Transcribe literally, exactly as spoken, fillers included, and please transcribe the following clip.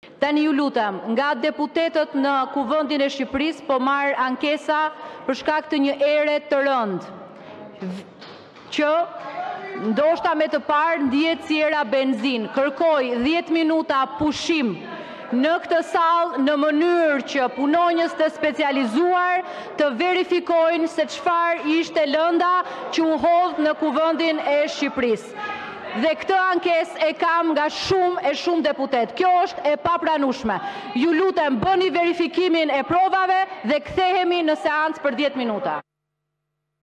Tani ju lutem, nga deputetët në Kuvendin e Shqipërisë po marr ankesa për shkak të një ere të rëndë, që ndoshta me të parë ndihet si era benzin. Kërkoj dhjetë minuta pushim në këtë sallë në mënyrë që punonjës të specializuar të verifikojnë se çfarë ishte lënda që u hodh në Kuvendin e Shqipërisë. Dhe këtë ankesë e kam nga shumë e shumë deputet. Kjo është e papranueshme. Ju lutem, bëni verifikimin e provave dhe kthehemi në seancë për dhjetë minuta.